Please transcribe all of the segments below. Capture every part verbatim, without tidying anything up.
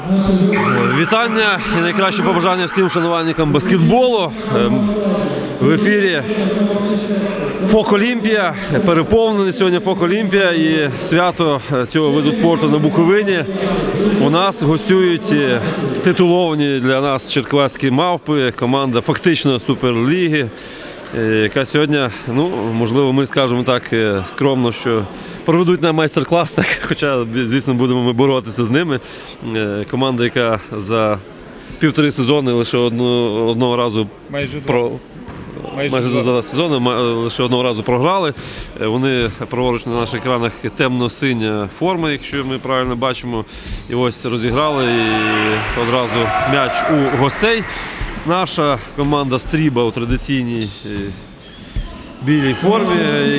Вітання і найкраще побажання всім шанувальникам баскетболу. В ефірі Фок Олімпія, переповнений сьогодні Фок Олімпія і свято цього виду спорту на Буковині. У нас гостюють титуловані для нас черкаські мавпи, команда фактично Суперліги, яка сьогодні, ну, можливо, ми скажемо так скромно, що проведуть нам майстер-клас, так, хоча, звісно, будемо ми боротися з ними. Команда, яка за півтори сезони лише одну, одного разу майже, про, майже, майже за два сезони лише одного разу програли. Вони праворуч на наших екранах темно-синя форма, якщо ми правильно бачимо. І ось розіграли і одразу м'яч у гостей. Наша команда Стріба у традиційній білій формі,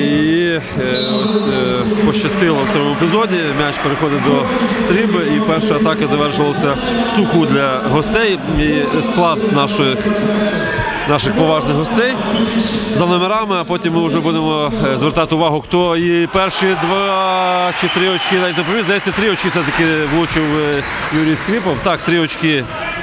і ось пощастило в цьому епізоді. М'яч переходить до Стріби, і перша атака завершилася в суху для гостей. І склад наших, наших поважних гостей за номерами, а потім ми вже будемо звертати увагу, хто і перші два чи три очки навіть не поміг. Здається, три очки все-таки влучив Юрій Скрипов. Так, три очки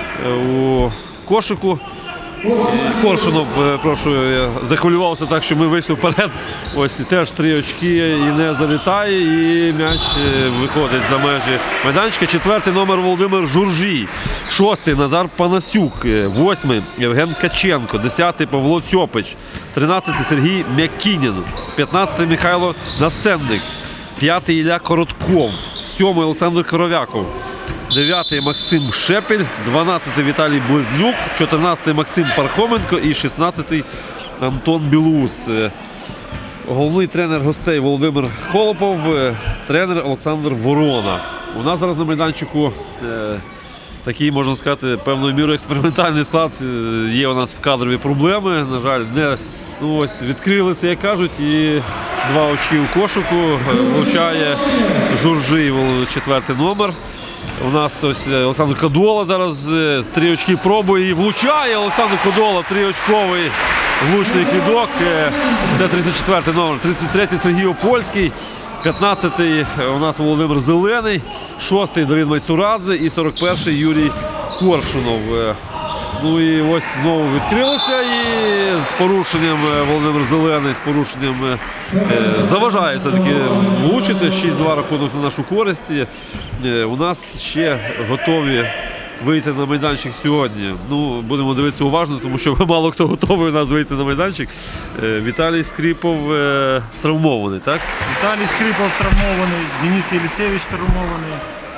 у кошику. Коршунов, прошу, захвилювався так, що ми вийшли вперед. Ось теж три очки і не залітає, і м'яч виходить за межі майданчика. Четвертий номер Володимир Журжій, шостий Назар Панасюк, восьмий Євген Каченко, десятий Павло Цьопич, тринадцятий Сергій Мякінін, п'ятнадцятий Михайло Насенник, п'ятий Ілля Коротков, сьомий Олександр Коров'яков, дев'ятий Максим Шепель, дванадцятий Віталій Близнюк, чотирнадцятий Максим Пархоменко і шістнадцятий Антон Білус. Головний тренер гостей Володимир Холопов, тренер Олександр Ворона. У нас зараз на майданчику е, такий, можна сказати, певною мірою експериментальний склад. Є у нас кадрові проблеми, на жаль, не, ну, ось, відкрилися, як кажуть, і два очки у кошику влучає Журжій, четвертий номер. У нас ось Олександр Кодола зараз три очки пробує і влучає. Олександр Кодола, триочковий влучний кидок. Це тридцять четвертий номер, тридцять третій Сергій Опольський, п'ятнадцятий у нас Володимир Зелений, шостий Давид Майстурадзе і сорок перший Юрій Коршунов. Ну і ось знову відкрилося, і з порушенням Володимир Зелений, з порушенням е, заважає все-таки влучити. шість-два рахунок на нашу користь. Е, у нас ще готові вийти на майданчик сьогодні. Ну, будемо дивитися уважно, тому що мало хто готовий у нас вийти на майданчик. Е, Віталій Скрипов е, травмований, так? Віталій Скрипов травмований, Денис Єлісєвич травмований.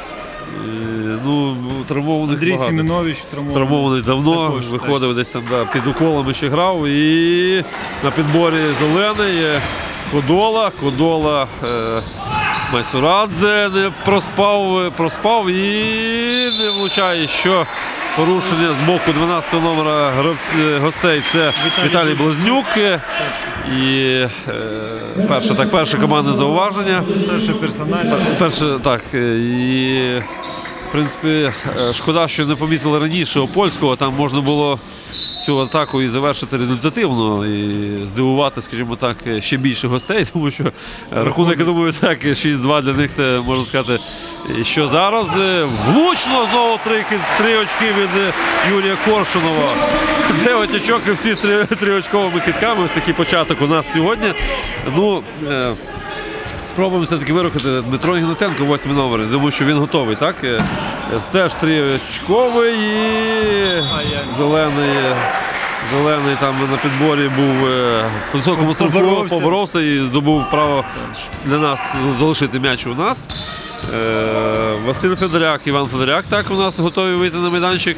Ну, травмованих Андрій багато. Семенович травмований. Травмований давно, Також, виходив так. десь там, да, під уколами ще грав. І на підборі Зелений, Кодола, Кодола, е, Майстурадзе не проспав, проспав і не влучає, що порушення з боку дванадцятого номера гостей це Віталій, Віталій Близнюк. І е, перше, так, перше командне зауваження. Перше персональне. Перше, так, і в принципі, шкода, що не помітили раніше Опольського, там можна було цю атаку і завершити результативно, і здивувати, скажімо так, ще більше гостей, тому що рахунок, я думаю, так, шість-два для них це, можна сказати, що зараз. Влучно знову три, три очки від Юрія Коршунова. Дев'ять очок і всі три, триочковими кидками. Ось такий початок у нас сьогодні. Ну, спробуємо все-таки вирухати Дмитро Ігнатенко, восьмий номер. Думаю, що він готовий, так? Теж триочковий і зелений. Зелений там на підборі був в високому структуру, поборовся і здобув право для нас залишити м'яч у нас. Василь Федоряк, Іван Федоряк так у нас готові вийти на майданчик.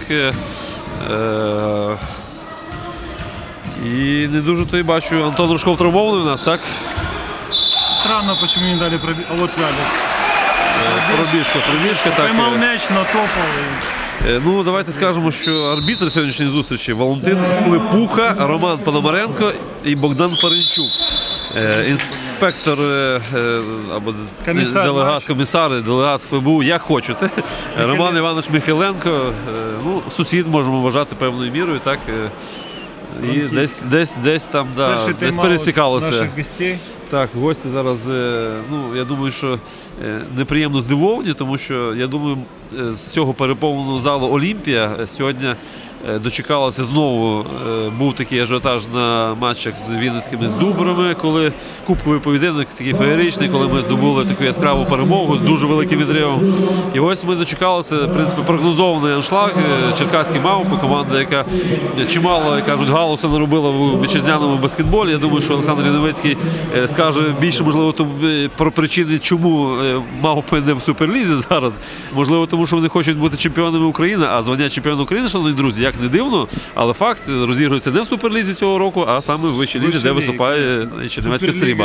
І не дуже то й бачу, Антон Рожков травмований у нас, так? Странно, почему не дали пробіжку. А вот дали. Пробіжка, пробіжка. Поймав м'яч, но топав. Ну, давайте скажемо, що арбітр сьогоднішньої зустрічі Валентин Слипуха, Роман Пономаренко і Богдан Паренчук. Інспектор або комісар, делегат, комісар, делегат ФБУ, як хочете. Роман Іванович Михайленко, ну, сусід можемо вважати певною мірою, так? І десь, десь, десь там, да, десь пересікалося. Наших гостей. Так, гості зараз, ну, я думаю, що неприємно здивовані, тому що, я думаю, з цього переповненого залу Олімпія сьогодні дочекалася знову. Був такий ажіотаж на матчах з вінницькими з Дубрами, коли кубковий поєдинок, такий феєричний, коли ми здобули таку яскраву перемогу з дуже великим відривом. І ось ми дочекалися, в принципі, прогнозований аншлаг. Черкаські мавпи, команда, яка чимало, як кажуть, галусу наробила в вітчизняному баскетболі. Я думаю, що Олександр Яновицький скаже більше, можливо, про причини, чому мавпи не в Суперлізі зараз. Можливо, тому що вони хочуть бути чемпіонами України, а звання чемпіона України, шановні друзі, як не дивно, але факт, розігрується не в Суперлізі цього року, а саме в вищій лізі, де виступає Чернівецька Стріма.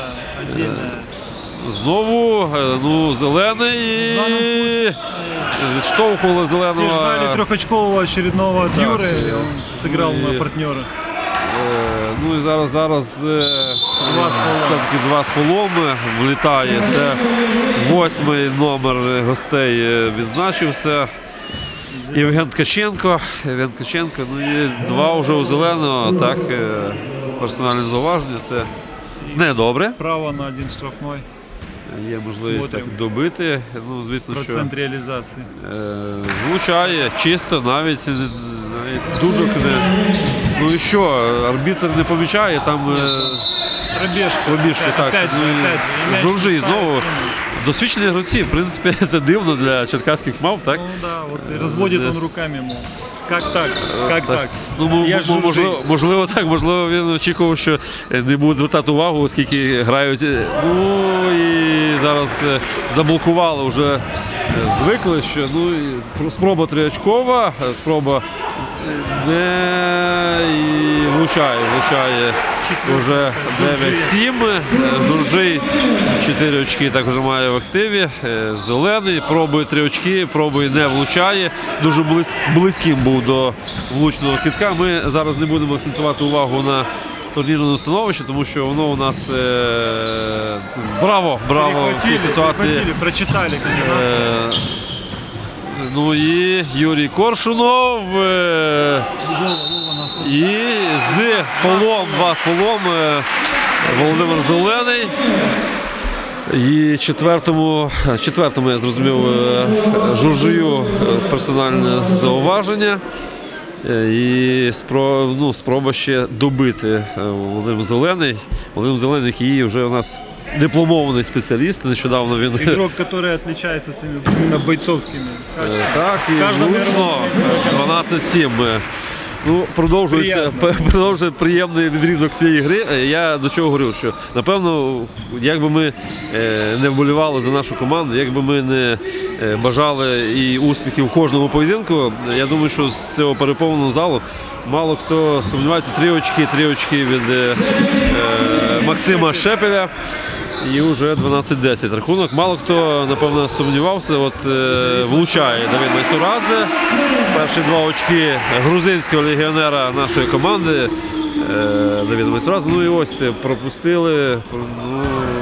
Знову, ну, зелений, відштовхували зеленого. Все ждали трехочкового очередного от Юры, и он сыграл Ну, на и- партнера. Ну і зараз, зараз Два з фолом. все-таки два з фолом влітає. Це восьмий номер гостей е, відзначився. Євген Ткаченко. Євген Ткаченко. Ну і два вже у зеленого. Так, е, персональне зауваження. Це недобре. Право на один штрафной. Є можливість так Смотрим. добити. Ну, звісно, що Процент реализации. е, влучає чисто, навіть, навіть дуже не. Ну і що, арбітр не помічає, там е, Пробежка. пробіжки, так. Опять же, Ну, і опять же. И мяч Журжі не ставит. знову. Досвідчені гравці, в принципі, це дивно для черкаських мав, так? Ну да, вот и разводит Да. он руками, мол. Как так? Как так? Ну, мо- Я мо- Журжий. можливо, можливо, так, можливо, він очікував, що не будуть звертати увагу, оскільки грають. е, Ну і зараз е, заблокували, вже е, звикли, що ну, і про- спроба триочкова, е, спроба е, не і влучає, влучає вже дев'ять сім. Журжий чотири очки також має в активі. Е, Зелений пробує три очки, пробує, не влучає. Дуже близь, близьким був до влучного кидка. Ми зараз не будемо акцентувати увагу на турнірному становищі, тому що воно у нас е, браво, браво в цій Перехватили, ситуації. перехватили, прочитали комбинацию. Е, Ну і Юрій Коршунов. е, І з фолом, два з фолом е, Володимир Зелений. І четвертому, четвертому я зрозумів, е, Журжию е, персональне зауваження. Е, І спро, ну, спроба ще добити е, Володимир Зелений. Володимир Зелений, який вже у нас дипломований спеціаліст. Нещодавно він Игрок, который отличается своими именно бойцовскими Е, качествами. Так, і Кожна влучно мирна дванадцять сім. Ну, продовжується, продовжує приємний відрізок цієї гри. Е, Я до чого говорю, що напевно, якби ми е, не вболівали за нашу команду, якби ми не е, бажали і успіхів в кожному поєдинку, я думаю, що з цього переповненого залу мало хто сумнівається. Три очки, три очки від е, е, Максима Шепеля. І вже дванадцять десять рахунок. Мало хто, напевно, сумнівався. От е, влучає Давид Майстурадзе. Перші два очки грузинського легіонера нашої команди. Е, Давид Майстурадзе. Ну і ось пропустили. Ну,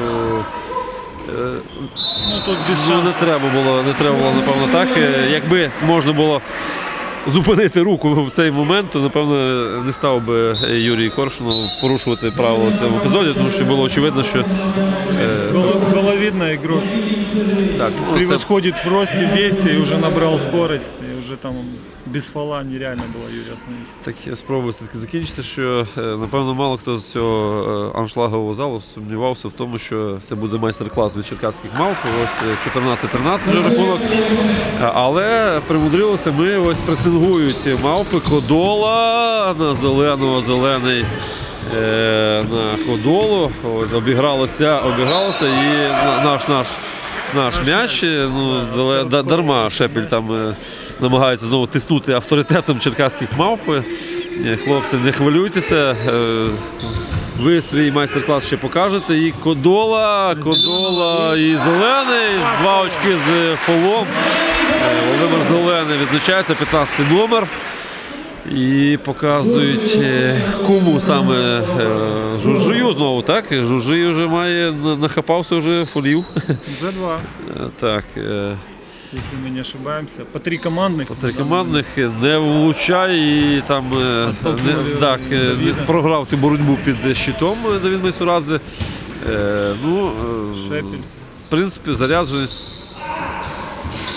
е, Ну тут без ну, не шансов. треба було, не треба було, напевно, так. Е, Якби можна було зупинити руку в цей момент, то, напевно, не став би Юрій Коршунов порушувати правила в цьому епізоді, тому що було очевидно, що е, Было, было видно, игрок так, ну, це, превосходит в росте, весе и уже набрал скорость. И уже там без фола нереально было Юрия остановить. так я спробую все-таки закінчити, що, е, напевно, мало хто з цього е, аншлагового залу сумнівався в тому, що це буде майстер-клас від черкаських мавп. Ось е, чотирнадцять тринадцять вже рахунок. Е, Але примудрилися ми, ось пресингують мавпи. Кодола на зеленого, зелений е, на Кодолу. Ось, обігралося, обігралося і на- наш, наш, наш м'яч. е, Ну, дале- да- дарма Шепель там е, намагається знову тиснути авторитетом черкаських мавп. Е, Хлопці, не хвилюйтеся. е, Ви свій майстер-клас ще покажете. І Кодола, Кодола і Зелений. Два очки з фолом. Е, Володимир Зелений відзначається, п'ятнадцятий номер. І показують, е, кому саме е, Журжию знову, так? Журжий вже має, на- нахапався вже фолів. За два, Е, Так, е, если мы не ошибаемся. По три командных. три командних не влучає і там е, Оттолкнули не, так, е, не Давіда. програв цю боротьбу під щитом е, Давид Майстурадзе. Е, Ну, е, Шепель. в принципі, зарядженість.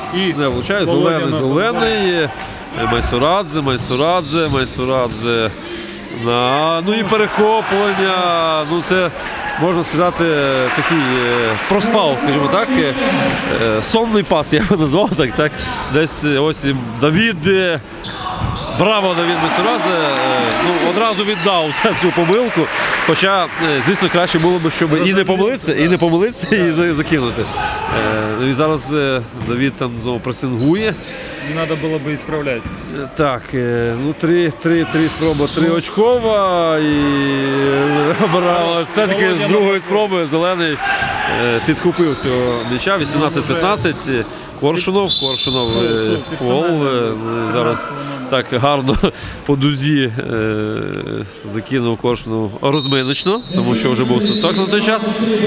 И Не влучає. Володя Зелений, на- зелений. Майсурадзе, Майсурадзе, Майсурадзе. На, ну і перехоплення. Ну це, можна сказати, такий е, проспав, скажімо так. Е, е, сонний пас, я би назвав так. так. Десь е, ось і Давід. е, Браво, Давід Майсурадзе. Е, ну, одразу віддав цю помилку. Хоча, е, звісно, краще було б, щоб і не помилитися, і не помилитися, і за- закинути. Е, і зараз е, Давід там знову пресингує. надо было бы исправлять. Так, е, ну три, три, три спроби, три очкова і браво. Все-таки з другої спроби Зелений е, підхопив цього м'яча. вісімнадцять п'ятнадцять. Коршунов, Коршунов е, фол. е, ну, і Зараз так гарно по дузі е, закинув Коршунов розминочно, тому що вже був свисток на той час.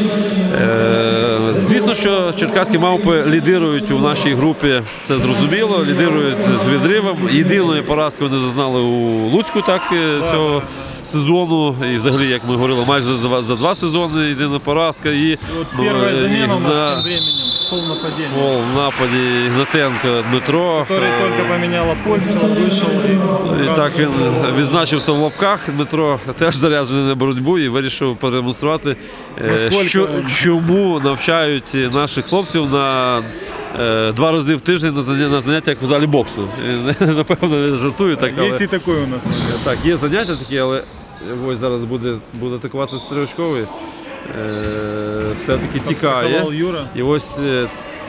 Е, Звісно, що черкаські мавпи лідирують у нашій групі, це зрозуміло, лідирують з відривом. Єдиної поразки вони зазнали у Луцьку так, е, цього сезону. І взагалі, як ми говорили, майже за два, за два сезони єдина поразка. І, Вот ну, первая е, замена у нас Ігна- тем временем. Пол нападения. Фол в нападі Ігнатенко Дмитро. Который Е, только поменяла Польского, вышел и, І сразу так він забил. відзначився в лапках. Дмитро теж заряджений на боротьбу і вирішив продемонструвати, е, Наскільки що, він- чому навчають наших хлопців на е, два рази в тиждень на заняття, на заняттях в залі боксу. І, напевно, не жартую так, але Есть и такой у нас момент. так, є заняття такі, але ось зараз буде, буде атакувати стрілочковий. Е, все-таки тікає. Подстраховал Юра. І ось е,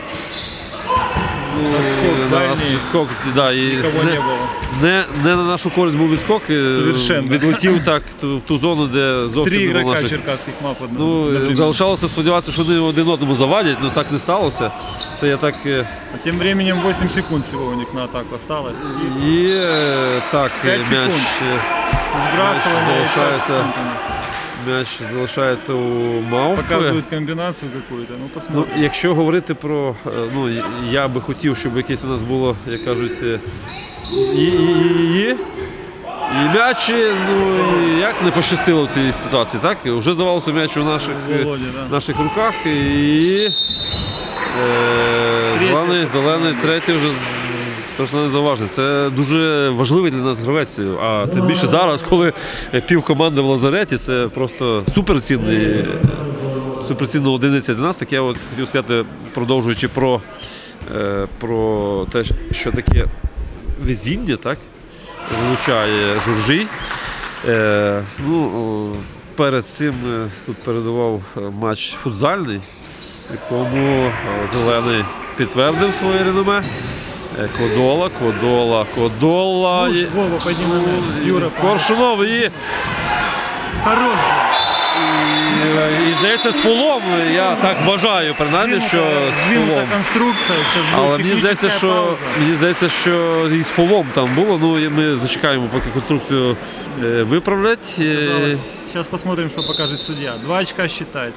Отскок е, дальний. скок, да, і Никого не- не было. Не, не на нашу користь був відскок, е, Совершенно. відлетів так в ту зону, де зовсім Три не було игрока наших. черкасских мап одно- Ну, одновременно. залишалося сподіватися, що вони один одному завадять, але так не сталося. Це я так е, А тем временем восемь секунд всего у них на атаку осталось. И і е, так е, П'ять м'яч, секунд. е, сбрасывание и залишается. пять секунд у них. м'яч залишається у Мавпи. Показывают комбинацию какую-то. Ну, Ну, посмотрим. якщо говорити про, е, ну, я би хотів, щоб якесь у нас було, як кажуть, е, і, і, і, і, і м'яч, ну, і як не пощастило в цій ситуації, так? Вже здавалося м'яч у наших, е, Володя, да. наших руках і е, зелений, зелений, третій вже з- з персональних зауважень. Це дуже важливий для нас гравець, а тим більше зараз, коли пів команди в лазареті, це просто суперцінний, суперцінна одиниця для нас. Так я от хотів сказати, продовжуючи про, е, про те, що таке везіння, так, вилучає Журжій. Е, ну, о, перед цим е, тут передавав е, матч футзальний, в якому е, Зелений підтвердив своє реноме. Е, Кодола, Кодола, Кодола. Ну, і- Вова, поднимай. Юра, Коршунов і, хорош. і, і здається, з фолом. Я так вважаю, принаймні, що з Сдвинута фолом. конструкция. Сейчас Але будет мені здається, техническая що пауза. мені здається, що і з фолом там було. Ну і ми зачекаємо, поки конструкцію е, виправлять. Е, Сейчас посмотрим, что покажет судья. Два очка считать.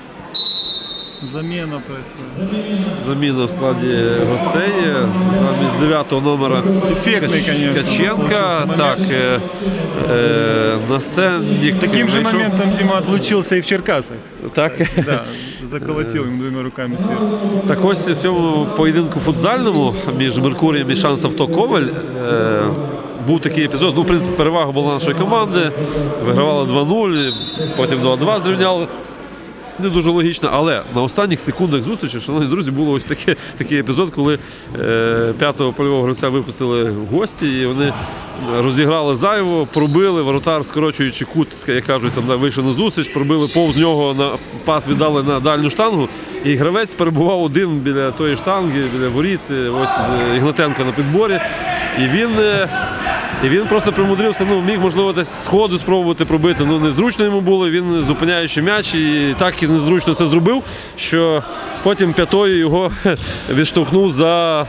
Замена происходит. Заміна в складі гостей е, замість дев'ятого номера Ефектний, Ткач- конечно, Ткаченка. получився момент. Так, е, е, Насенник Таким же вийшов. моментом Дима отлучился и в Черкасах. Так. Да, заколотил им двумя руками сверху. Так ось в цьому поєдинку футзальному між Меркурієм і Шанс Авто Коваль е, був такий епізод. Ну, в принципі, перевага була нашої команди. Вигравали два нуль, потім два-два зрівняли. Не дуже логічно, але на останніх секундах зустрічі, шановні друзі, було ось таке, такий епізод, коли е, п'ятого польового гравця випустили в гості, і вони розіграли зайво, пробили, воротар, скорочуючи кут, як кажуть, там да, вийшов на зустріч, пробили повз нього, на пас віддали на дальню штангу, і гравець перебував один біля тої штанги, біля воріт, е, ось е, Ігнатенко на підборі, і він... Е, І він просто примудрився, ну, міг, можливо, десь з ходу спробувати пробити. Ну, незручно йому було, він зупиняючи м'яч, і так і незручно це зробив, що потім п'ятою його відштовхнув за,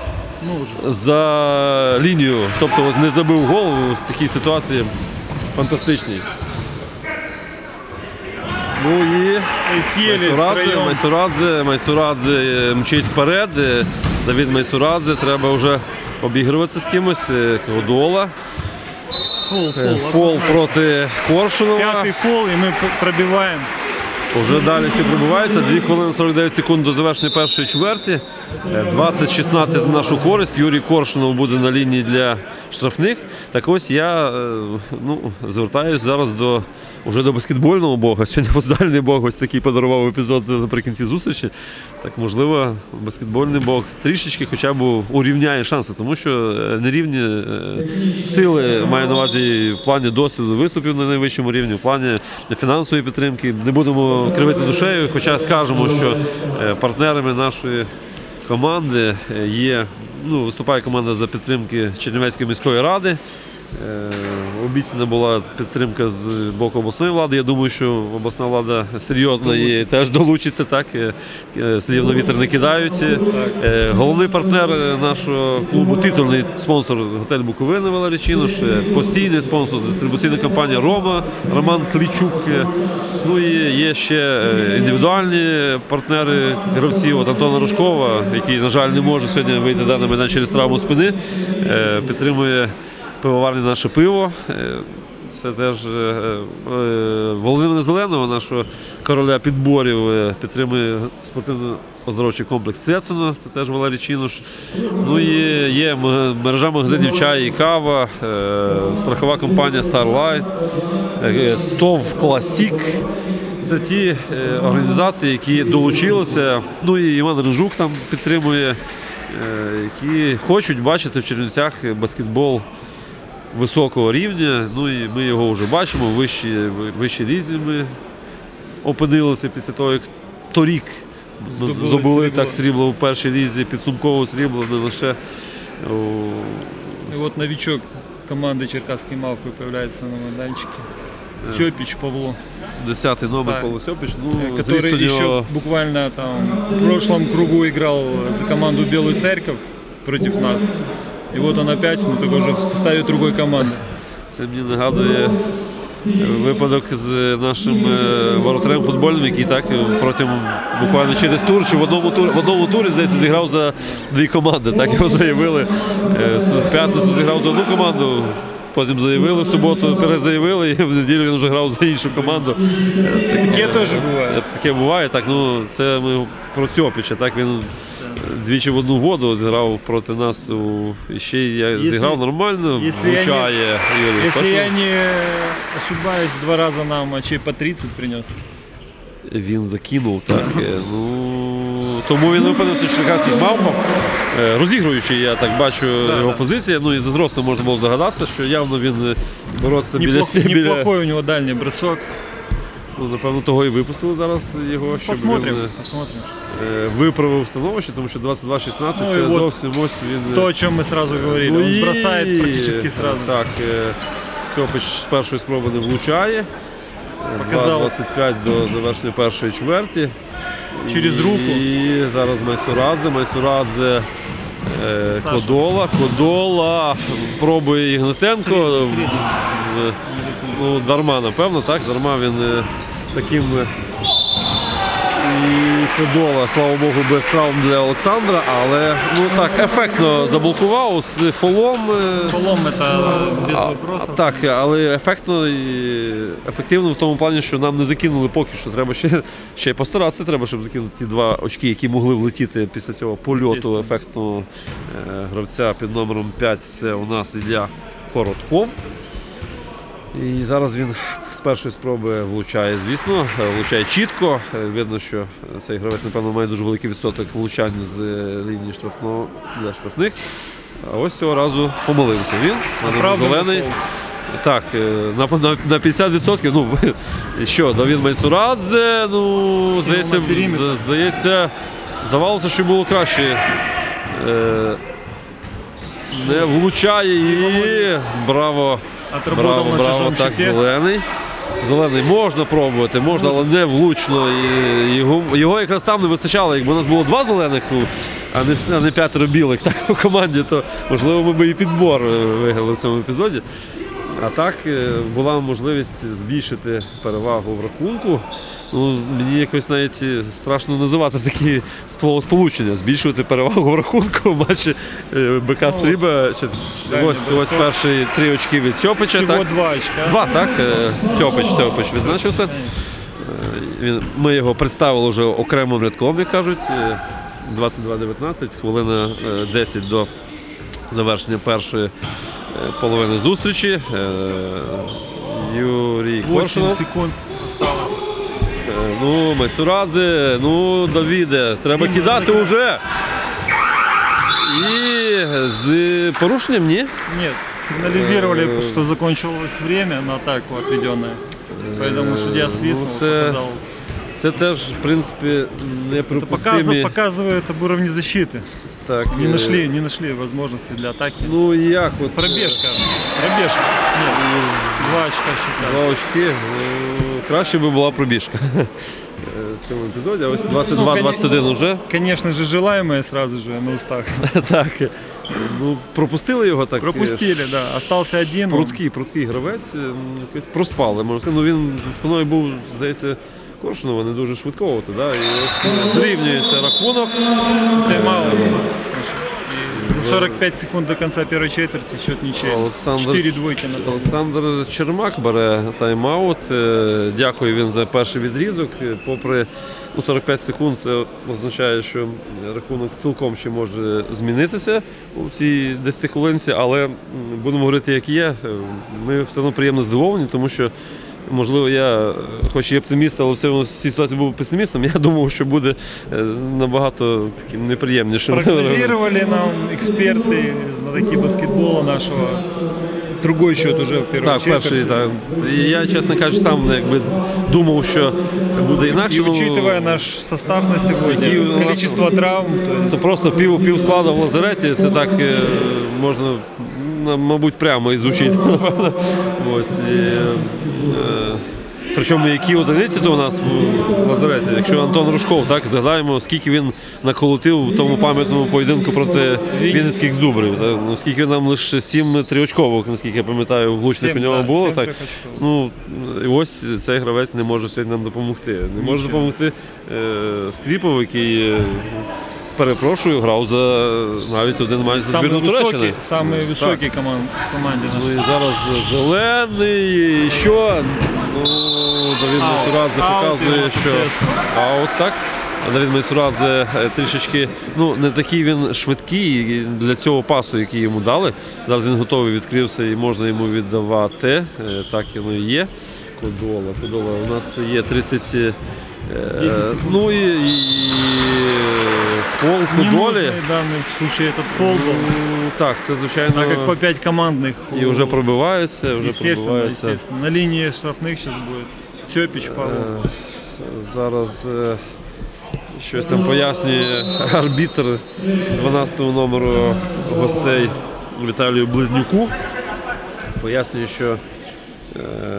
за лінію. Тобто не забив гол в такій ситуації фантастичній. Ну і И съели Майсурадзе, втроем. Майсурадзе, Майсурадзе мчить вперед. Давід Майсурадзе, треба вже обігруватися з кимось. Кодола. Фол, фол, Фол проти Коршунова. Пятый фол, и мы п- пробиваем. Уже далі ще пробувається. дві хвилини сорок дев'ять секунд до завершення першої чверті. двадцять шістнадцять на нашу користь. Юрій Коршунов буде на лінії для штрафних. Так ось я ну, звертаюся зараз до, уже до баскетбольного бога. Сьогодні футзальний бог ось такий подарував епізод наприкінці зустрічі. Так, можливо, баскетбольний бог трішечки хоча б урівняє шанси, тому що нерівні сили, маю на увазі в плані досвіду виступів на найвищому рівні, в плані фінансової підтримки. Не будемо кривити душею, хоча скажемо, що партнерами нашої команди є, ну, виступає команда за підтримки Чернівецької міської ради. Обіцяна була підтримка з боку обласної влади. Я думаю, що обласна влада серйозно і теж долучиться, так, слів на вітер не кидають. Головний партнер нашого клубу, титульний спонсор готель Буковина Валерій Чинуш, постійний спонсор, дистрибуційна компанія Рома, Роман Клічук. Ну і є ще індивідуальні партнери гравців, от Антона Рожкова, який, на жаль, не може сьогодні вийти на майдан через травму спини, підтримує пивоварня «Наше пиво». Це теж Володимира Зеленого, нашого короля підборів, підтримує спортивно-оздоровчий комплекс «Цецено», це теж Валерій Чинуш. Ну і є мережа магазинів «Чай і кава», страхова компанія «Starlight», ТОВ «Класік». Це ті організації, які долучилися. Ну і Іван Рижук там підтримує, які хочуть бачити в Чернівцях баскетбол високого рівня. Ну і ми його вже бачимо, в вищій, вищій лізі ми опинилися після того, як торік здобули, здобули так срібло в першій лізі, підсумково срібло не лише. І от новичок команди Черкаської Мавпи з'являється на майданчику. Цьопіч Павло. Десятый номер, да. Павло Цьопіч. Ну, который него... еще буквально там в прошлом кругу играл за команду «Белую Церковь» против нас. И вот он опять, ну, только уже в составе другой команды. Це мені нагадує випадок з нашим воротарем футбольним, який так протягом буквально через тур, чи в одному турі, в одному турі, здається, зіграв за дві команди. Так його заявили. В п'ятницю зіграв за одну команду, потім заявили, в суботу перезаявили, і в неділю він вже грав за іншу команду. Таке теж буває. Таке буває, так, ну, це ми про Цьопіча, так, він двічі в одну воду зіграв проти нас, і ще й зіграв нормально, влучає. Якщо я не ошибаюсь, два рази нам очей по тридцять принес. Він закинув, так. Ну, тому він опинився в черкаських мавпах. Розігруючи, я так бачу, да, його да. позиція. Ну і за зросту можна було здогадатися, що явно він бороться біля себе. Неплохой у нього дальній бросок. Ну, напевно, того і випустили зараз його, щоб посмотрим, він посмотрим. виправив становище, тому що двадцять два шістнадцять ну, це вот зовсім ось він... То, о чому ми одразу говорили, ну, він бросає практично одразу. Так, Цьопіч з першої спроби не влучає. два двадцять п'ять до завершення першої чверті. Через руку. І зараз Майсурадзе. Майсурадзе, е, Кодола. Кодола пробує Ігнатенко. Ну, дарма, напевно, так? Дарма він е, таким... І Кодола, слава Богу, без травм для Олександра, але ну так, ефектно заблокував з фолом. З фолом це без вопросів. Так, але ефектно і ефективно в тому плані, що нам не закинули поки що. Треба ще, ще постаратися, треба, щоб закинути ті два очки, які могли влетіти після цього польоту ефектного е, гравця під номером п'ять. Це у нас Ілля Коротков. І зараз він з першої спроби влучає, звісно, влучає чітко. Видно, що цей гравець, напевно, має дуже великий відсоток влучань з лінії штрафного для штрафних. А ось цього разу помилився він, на зелений. Так, на, на, на п'ятдесят відсотків, ну, що, Давід Майсурадзе, ну, здається, здається, здавалося, що було краще. Не влучає і браво. Браво, браво, так, зелений. Зелений можна пробувати, можна, але не влучно. І його, його якраз там не вистачало. Якби у нас було два зелених, а не, а не п'ятеро білих так, у команді, то, можливо, ми б і підбор виграли в цьому епізоді. А так, була можливість збільшити перевагу в рахунку. Ну, мені якось навіть страшно називати такі сполучення. Збільшувати перевагу в рахунку в матчі БК Стріба. Ось, ось перші три очки від Цьопича. Всього два очка. Два, так. Цьопич, Цьопич відзначився. Він, ми його представили вже окремим рядком, як кажуть. двадцять два дев'ятнадцять, хвилина е, десять до завершення першої е, половини зустрічі. Е, Юрій восемь Коршунов. секунд осталось. Е, Ну, Майсурадзе, ну, Давіде, треба кидати вже. І з порушенням, ні? Нет, сигнализировали, Э, что закончилось время на атаку отведенное. Поэтому судья свистнул, ну, це- показал. Це теж, в принципі, Это неприпустимі. показывает, показывает об уровне защиты. Так, Не е, нашли, не нашли возможности для атаки. Ну, і як? От, Пробежка. Пробежка. Нет, два очка считаю. Два очки. Ну, краще би була пробіжка е, в цьому епізоді. А ось двадцять два двадцять один уже. Конечно же, желаемое сразу же на устах. Так. Ну, пропустили його так. е, Пропустили, да. Остался один. он. Пруткий, пруткий гравець. е, м, якось проспали, можна сказати. Ну, він за спиною був, здається, Коршунова, не дуже швидкого. Да? І ось е, зрівнюється рахунок. Тайм-аут. И за сорок пять секунд до конца первой четверти счет ничей. Олександр, Четыре двойки на Олександр Чермак бере тайм-аут. Е, Дякую він за перший відрізок. Е, Попри ну, сорок п'ять секунд, це означає, що рахунок цілком ще може змінитися у цій десяти хвилинці, але м, будемо говорити, як є. Е, Ми все одно приємно здивовані, тому що можливо, я, хоч і оптиміст, але в цьому- в цій ситуації був песимістом, я думав, що буде е, набагато таким неприємнішим. Прогнозировали нам эксперты, знатоки баскетбола нашего. Другой счет уже в первой Так, перший, четверти. так. І я, чесно кажучи, сам якби думав, що буде інакше. И ну, учитывая наш состав на сегодня, Какие у нас- количество травм, то есть Це просто пів, пів складу в лазареті, це так е, можна, м, мабуть, прямо ізучити. напевно. Ось, і, е, причому які одиниці то у нас в лазареті. Якщо Антон Рушков, так, згадаємо, скільки він наколотив в тому пам'ятному поєдинку проти вінницьких зубрів. Так? Ну, скільки нам лише сім триочковок, наскільки я пам'ятаю, влучних у Сім, нього да, було. сім Так? трьохочкових. Ну, і ось цей гравець не може сьогодні нам допомогти. Не може Нічого. допомогти е, Скріпов, який, е, перепрошую, грав за навіть один матч за самый збірну Туреччини. высокий, самый Так. высокий команд, команде Ну нашей. і зараз зелений, і що? Ну, Давид Аут. Майсурадзе Аут показує, йому що остається. аут, так. А Давид Майсурадзе е, трішечки, ну, не такий він швидкий для цього пасу, який йому дали. Зараз він готовий, відкрився і можна йому віддавати. Е, Так воно і є. Кодола, Кодола. У нас є тридцять, е, ну і, і фол Кодолі. Ненужный в данном случае этот фол был, Ну, так, це звичайно. так как по пять командных. І вже пробиваються, вже Естественно, пробиваються. естественно. На линии штрафных сейчас будет Тёпич, Павлов. Зараз е, щось там пояснює арбітр дванадцятого номеру гостей Віталію Близнюку. Пояснює, що. Е,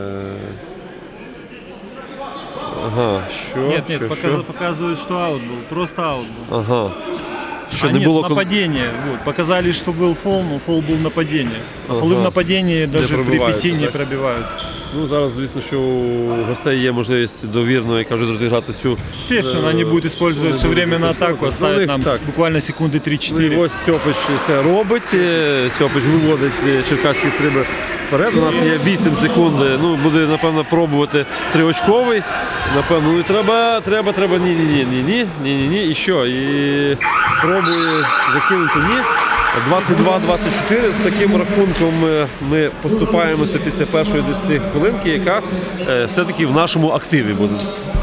ага, що? Нет, нет, що, показ- що? показывают, что аут был, просто аут был. Ага. Що А не нет, було кон- нападение. Вот. Показали, что был фол, но фол был нападение. А Ага. фолы в нападении даже при пробиваются, пяти не так? пробиваются. Ну, зараз, звісно, що у гостей є можливість довірно, як кажуть, розіграти цю. Естественно, е, они будут использовать все время на атаку, Ну, оставят них нам так. буквально секунды Ну, і три-четыре. ось Сьопич це робить. Е, Сьопич виводить е, черкаські стриби вперед. У нас є вісім секунд. Ну, буде, напевно, пробувати триочковий. Напевно, ну і треба, треба, треба. Ні, ні, ні, ні, ні, ні, ні, ні. І що? І пробує закинути ні. двадцять два двадцять чотири. З таким рахунком е, ми поступаємося після першої десяти хвилинки, яка е, все-таки в нашому активі буде.